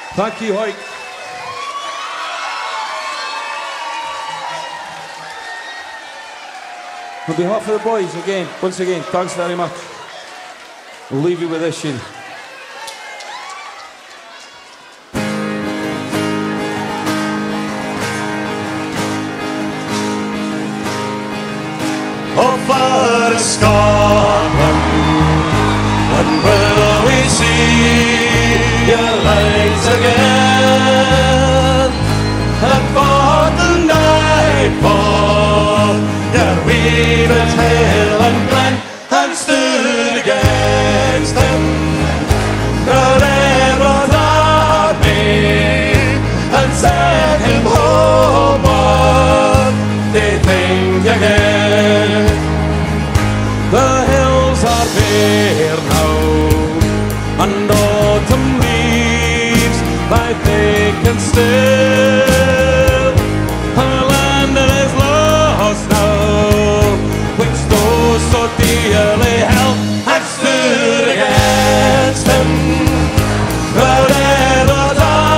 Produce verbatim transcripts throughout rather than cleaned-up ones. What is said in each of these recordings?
Thank you, Hoyt. On behalf of the boys, again, once again, thanks very much. We'll leave you with this tune. Oh, far is Scotland, and will we see your lights again? And for the nightfall, your weavers hill and glen, and stood against him. Not everyone's army, and sent him homeward. They think again. The hills are bare now, and autumn leaves lie thick and still. Our land is lost now, which those so dearly held, and stood against him. But Edward's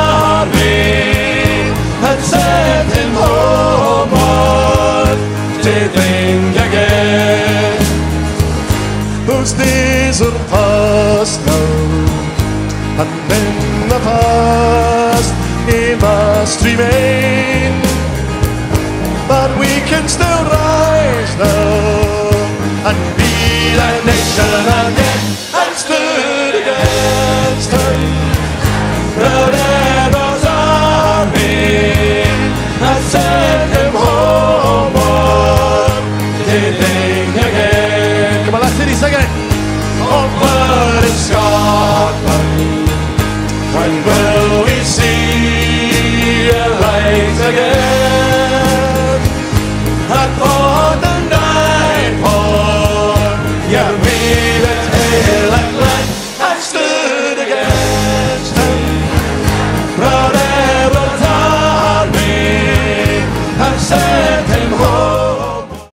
army had sent him homeward to think again. Those days are past now, and in the past he must remain. But we can still rise now and be that nation again, and stood against him. Proud Edward's army has sent him homeward to think again. Come on, let's sing it. Oh, blood in Scotland, when will we see your lights again? And for the nightfall, your weavers